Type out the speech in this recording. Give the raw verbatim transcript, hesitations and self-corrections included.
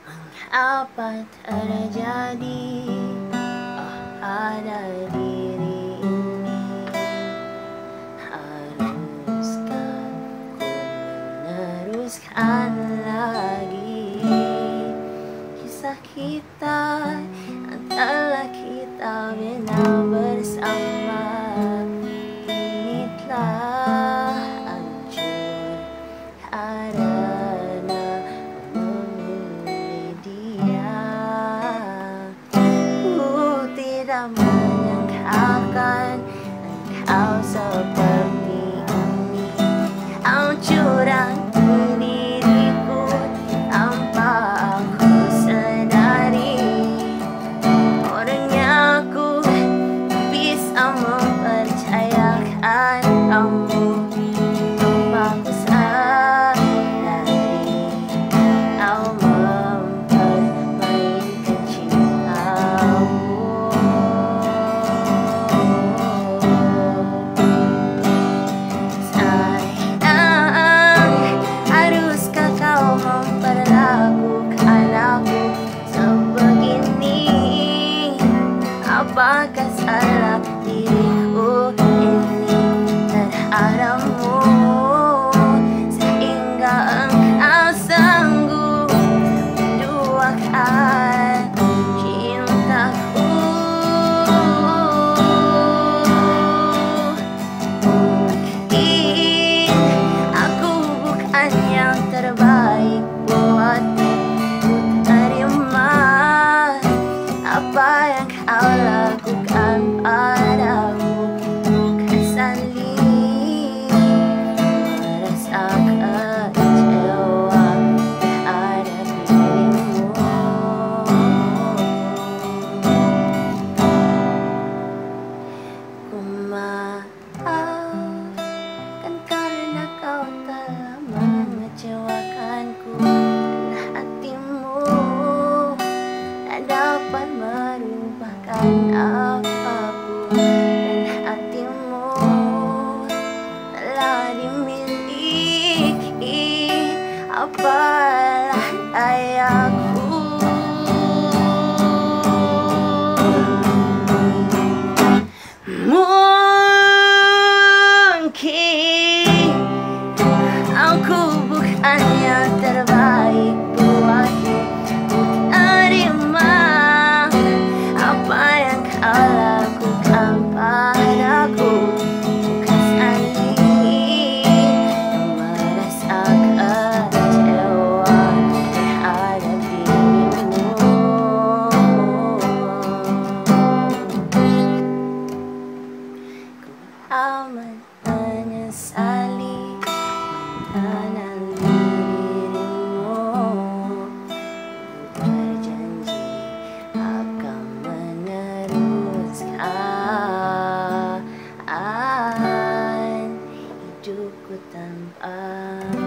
Apa terjadi oh, pada diri ini? Haruskah ku meneruskan lagi kisah kita, antara kita benar bersama? Ini telah hancur karena memilih dia. Ku tidak menyangkakan engkau seperti ini. Kau curang diriku tanpa aku sadari. Orangnya aku bisa mempercayakan kamu tanpa aku sadari. Kau mempermainkan cintamu. Sayang, haruskah kau memperlakukan aku sebegini? Apakah salah diriku ini terhadapmu, sehingga engkau sanggup menduakan cintaku? Mungkin aku bukan yang terbaik buatmu, ku terima apa yang kau lakukan padaku. Bukan saling merasa kecewa terhadap dirimu. Ku maafkan karena kau telah mengecewakanku, dan hatimu tak dapat merubahkan apapun, dan hatimu telah dimiliki. Apalah dayakku? Mungkin aku bukan yang terbaik buatmu, ku terima apa yang kau lakukan padaku. Bukan saling merasa kecewa terhadap dirimu. Ku amat menyesali mengenali dirimu. Ku berjanji akan meneruskan hidupku tanpa